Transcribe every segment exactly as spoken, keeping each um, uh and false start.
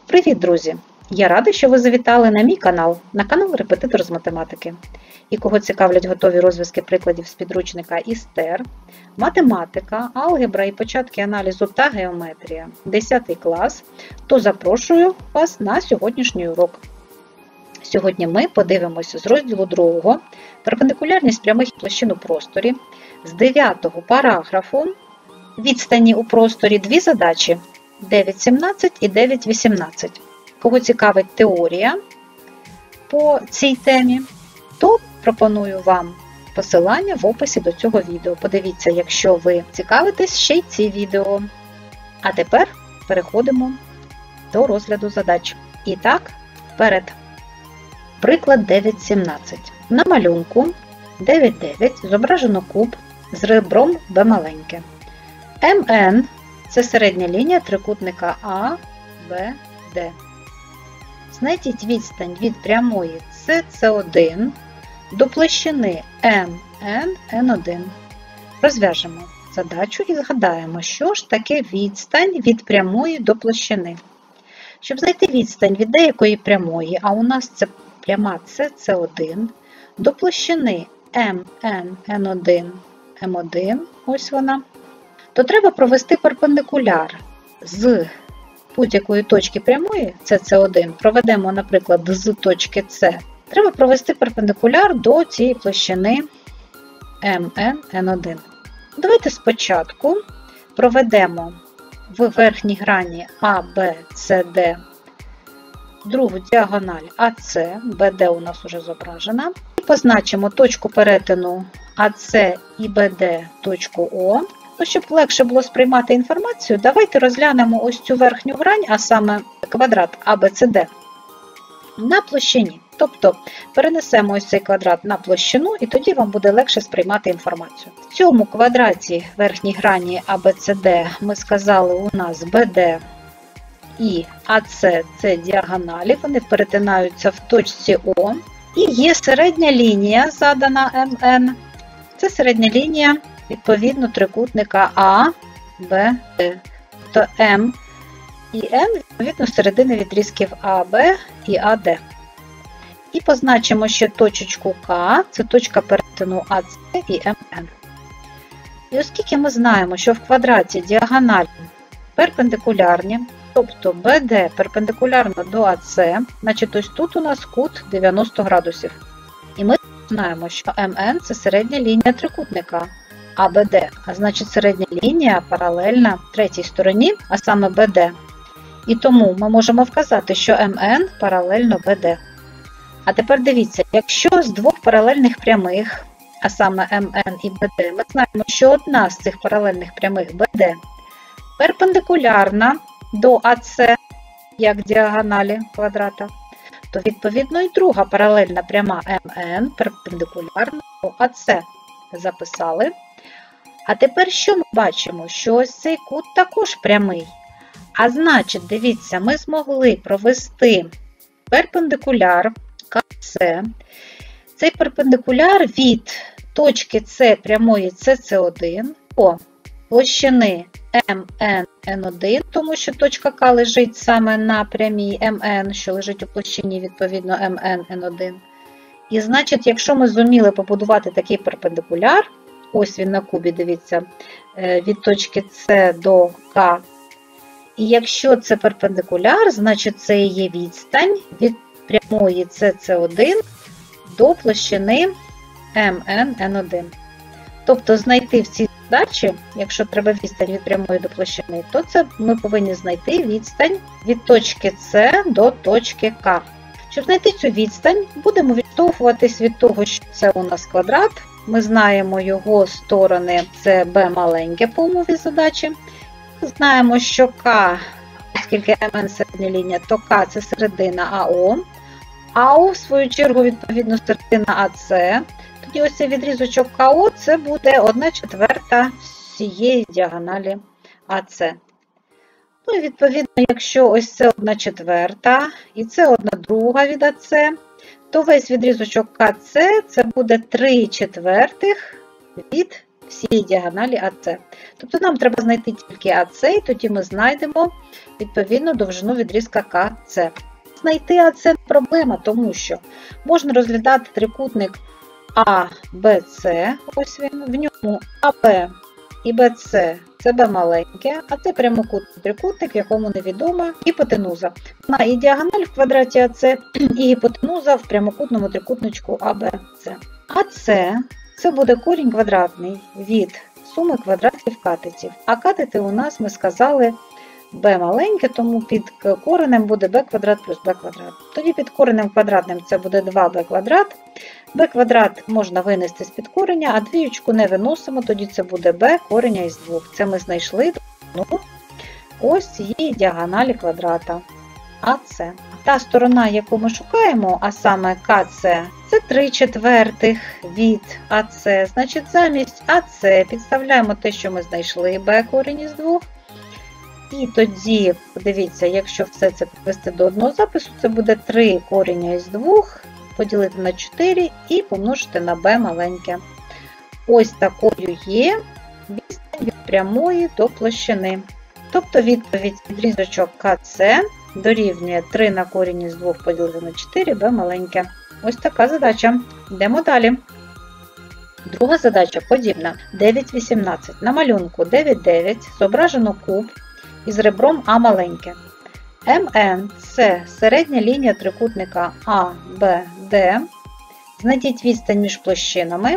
Привіт, друзі! Я рада, що ви завітали на мій канал, на канал Репетитор з математики. І кого цікавлять готові розв'язки прикладів з підручника ІСТЕР, математика, алгебра і початки аналізу та геометрія, десятий клас, то запрошую вас на сьогоднішній урок. Сьогодні ми подивимося з розділу другого перпендикулярність прямих і площин у просторі, з дев'ятого параграфу відстані у просторі дві задачі дев'ять сімнадцять і дев'ять вісімнадцять. Кого цікавить теорія по цій темі, то пропоную вам посилання в описі до цього відео. Подивіться, якщо ви цікавитесь ще й ці відео. А тепер переходимо до розгляду задач. І так, вперед. Приклад дев'ять сімнадцять. На малюнку дев'ять дев'ять зображено куб з ребром Б маленьке. ем ен – це середня лінія трикутника А, Б, Д. Знайдіть відстань від прямої С С один до площини ем ен Ен один. Розв'яжемо задачу і згадаємо, що ж таке відстань від прямої до площини. Щоб знайти відстань від деякої прямої, а у нас це пряма С С один, до площини ем ен Ен один, Ем один, ось вона, то треба провести перпендикуляр з будь-якої точки прямої С С один, проведемо, наприклад, з точки С, треба провести перпендикуляр до цієї площини ем ен Ен один. Давайте спочатку проведемо в верхній грані А Б С Д другу діагональ А С, Б Д у нас вже зображена, і позначимо точку перетину А С і Б Д точку О. Ну, щоб легше було сприймати інформацію, давайте розглянемо ось цю верхню грань, а саме квадрат А Б С Д на площині. Тобто перенесемо ось цей квадрат на площину, і тоді вам буде легше сприймати інформацію. В цьому квадраті верхній грані А Б С Д ми сказали, у нас Б Д і А С – це діагоналі, вони перетинаються в точці О. І є середня лінія, задана ем ен. Це середня лінія, відповідно, трикутника А, Б, Д. Тобто М і Н, відповідно, середини відрізків А Б і А Д. І позначимо ще точечку К, це точка перетину А С і Ем Ен. І оскільки ми знаємо, що в квадраті діагоналі перпендикулярні, тобто Б Д перпендикулярно до А С, значить ось тут у нас кут дев'яносто градусів. І ми знаємо, що Ем Ен – це середня лінія трикутника А Б Д, а значить середня лінія паралельна третій стороні, а саме Б Д. І тому ми можемо вказати, що Ем Ен паралельно Б Д. А тепер дивіться, якщо з двох паралельних прямих, а саме Ем Ен і Б Д, ми знаємо, що одна з цих паралельних прямих Б Д перпендикулярна до А С, як діагоналі квадрата, то відповідно і друга паралельна пряма Ем Ен перпендикулярна до А С. Записали. А тепер що ми бачимо? Що ось цей кут також прямий. А значить, дивіться, ми змогли провести перпендикуляр К С. Цей перпендикуляр від точки С прямої С С один до площини Ем Ен Ен один, тому що точка К лежить саме на прямій Ем Ен, що лежить у площині, відповідно, Ем Ен Ен один. І значить, якщо ми зуміли побудувати такий перпендикуляр, ось він на кубі, дивіться, від точки С до К, і якщо це перпендикуляр, значить це і є відстань від прямої С С один до площини Ем Ен Ен один. Тобто знайти в цій задачі, якщо треба відстань від прямої до площини, то це ми повинні знайти відстань від точки С до точки К. Щоб знайти цю відстань, будемо відштовхуватись від того, що це у нас квадрат. Ми знаємо його сторони, це Б маленьке по умові задачі. Знаємо, що К, оскільки Ем Ен середня лінія, то К – це середина АО. АО, в свою чергу, відповідно, середина А С. Тоді ось цей відрізочок КО – це буде одна четверта всієї діагоналі А С. Ну і відповідно, якщо ось це одна четверта і це одна друга від А С, то весь відрізочок К С – це буде три четвертих від всієї діагоналі АС. Тобто нам треба знайти тільки АС, і тоді ми знайдемо відповідно довжину відрізка КС. Знайти АС не проблема, тому що можна розглядати трикутник А, Б, С, ось він, в ньому АБ і БС це Б маленьке, а це прямокутний трикутник, в якому невідома гіпотенуза. Вона і діагональ в квадраті АС, і гіпотенуза в прямокутному трикутничку АБС. АС це буде корінь квадратний від суми квадратів катетів. А катети у нас, ми сказали, b маленьке, тому під коренем буде b квадрат плюс b квадрат. Тоді під коренем квадратним це буде два б квадрат. b квадрат можна винести з під кореня, а двіючку не виносимо, тоді це буде b кореня із двох. Це ми знайшли ну, ось цієї діагоналі квадрата АС. Та сторона, яку ми шукаємо, а саме КС, це три четвертих від АС. Значить, замість АС підставляємо те, що ми знайшли, b корінь із двох. І тоді, подивіться, якщо все це привести до одного запису, це буде три кореня із двох, поділити на чотири і помножити на b маленьке. Ось такою є відстань від прямої до площини. Тобто відповідь відрізочок КС дорівнює три на корінь із двох поділити на чотири, b маленьке. Ось така задача. Йдемо далі. Друга задача подібна. дев'ять вісімнадцять. На малюнку дев'ять дев'ять зображено куб із ребром А маленьке. МН – це середня лінія трикутника А, Б, Д. Знайдіть відстань між площинами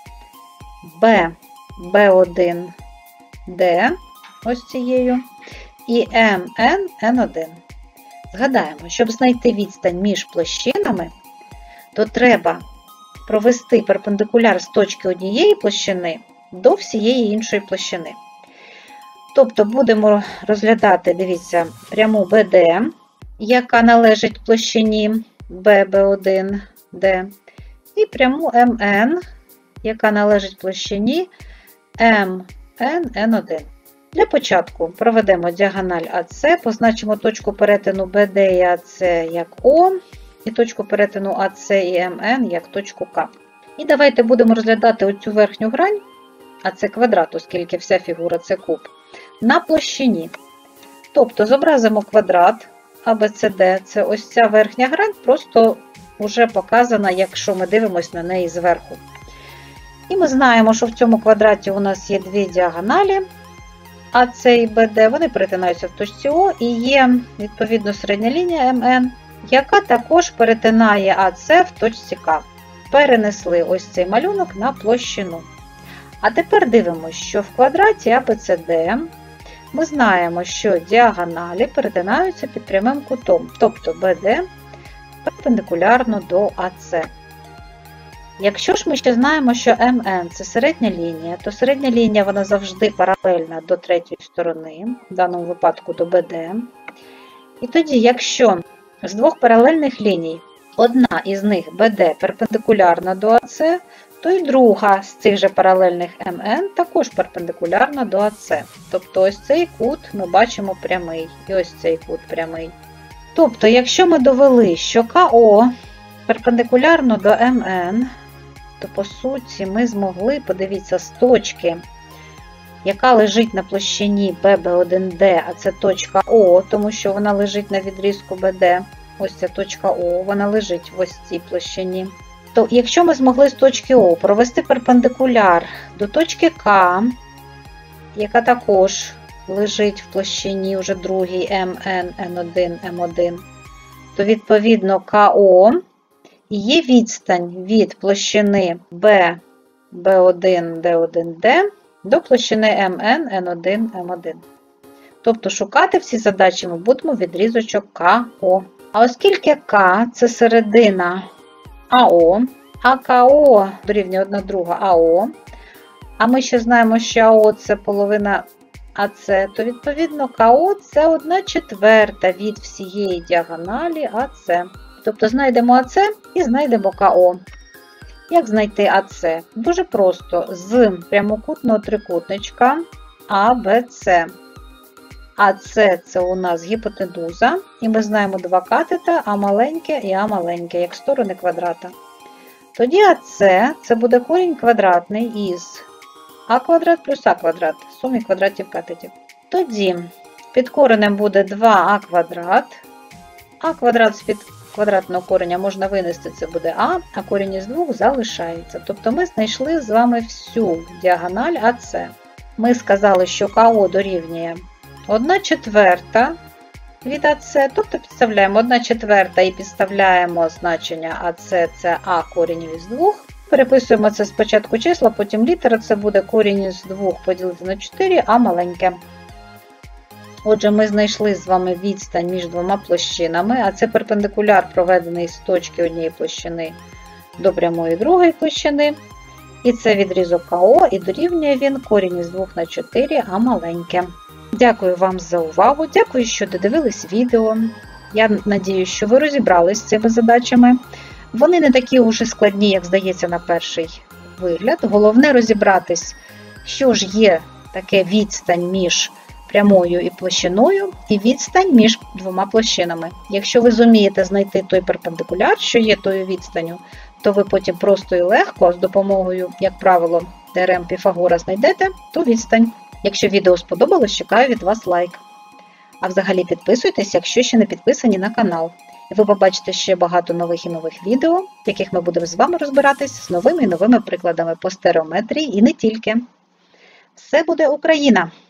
Б, Б один, Д, ось цією, і МН, Н один. Згадаємо, щоб знайти відстань між площинами, то треба провести перпендикуляр з точки однієї площини до всієї іншої площини. Тобто будемо розглядати, дивіться, пряму бе де, яка належить площині Б, Б один, Д, і пряму ем ен, яка належить площині ем ен, Н один. Для початку проведемо діагональ АС, позначимо точку перетину бе де і АС як О, і точку перетину АС і ем ен як точку К. І давайте будемо розглядати оцю верхню грань, а це квадрат, оскільки вся фігура це куб, на площині. Тобто зобразимо квадрат а бе це де, це ось ця верхня грань, просто вже показана, якщо ми дивимося на неї зверху. І ми знаємо, що в цьому квадраті у нас є дві діагоналі, АС і бе де, вони перетинаються в точці О, і є, відповідно, середня лінія ем ен, яка також перетинає АС в точці К. Перенесли ось цей малюнок на площину. А тепер дивимося, що в квадраті а бе це де ми знаємо, що діагоналі перетинаються під прямим кутом, тобто бе де перпендикулярно до АС. Якщо ж ми ще знаємо, що ем ен – це середня лінія, то середня лінія вона завжди паралельна до третьої сторони, в даному випадку до бе де. І тоді, якщо з двох паралельних ліній одна із них бе де перпендикулярна до АС, то і друга з цих же паралельних ем ен також перпендикулярна до АС. Тобто ось цей кут ми бачимо прямий, і ось цей кут прямий. Тобто, якщо ми довели, що КО перпендикулярно до ем ен, то по суті ми змогли, подивіться, з точки, яка лежить на площині Б, Б один Д, а це точка О, тому що вона лежить на відрізку бе де, ось ця точка О, вона лежить в ось цій площині. То якщо ми змогли з точки О провести перпендикуляр до точки К, яка також лежить в площині вже другій ем ен, ен один, ем один, то відповідно КО є відстань від площини Б, Б один, Д один, Д до площини ем ен, ен один, ем один. Тобто шукати в цій задачі ми будемо відрізочок КО. А оскільки К – це середина АО, а КО дорівнює одна друга АО, а ми ще знаємо, що АО – це половина АС, то відповідно КО – це одна четверта від всієї діагоналі АС. Тобто знайдемо АС і знайдемо КО. Як знайти АС? Дуже просто. З прямокутного трикутничка а бе це. АС – це у нас гіпотенуза, і ми знаємо два катета, А маленьке і А маленьке, як сторони квадрата. Тоді АС – це буде корінь квадратний із а квадрат плюс а квадрат в сумі квадратів катетів. Тоді під коренем буде два а квадрат, а квадрат з-під квадратного кореня можна винести, це буде а, а корінь із двох залишається. Тобто ми знайшли з вами всю діагональ АС. Ми сказали, що КО дорівнює одна четверта від АС, тобто підставляємо одна четверта і підставляємо значення АС, це а корінь із двох. Переписуємо це спочатку числа, потім літера, це буде корінь із двох поділити на чотири, а маленьке. Отже, ми знайшли з вами відстань між двома площинами, а це перпендикуляр, проведений з точки однієї площини до прямої другої площини. І це відрізок КО, і дорівнює він корінь із двох на чотири, а маленьке. Дякую вам за увагу, дякую, що додивились відео. Я надію, що ви розібрались з цими задачами. Вони не такі уж і складні, як здається на перший вигляд. Головне розібратись, що ж є таке відстань між прямою і площиною, і відстань між двома площинами. Якщо ви зумієте знайти той перпендикуляр, що є тою відстанню, то ви потім просто і легко з допомогою, як правило, теорем Піфагора знайдете ту відстань. Якщо відео сподобалось, чекаю від вас лайк. А взагалі підписуйтесь, якщо ще не підписані на канал. І ви побачите ще багато нових і нових відео, в яких ми будемо з вами розбиратись з новими і новими прикладами по стереометрії і не тільки. Все буде Україна!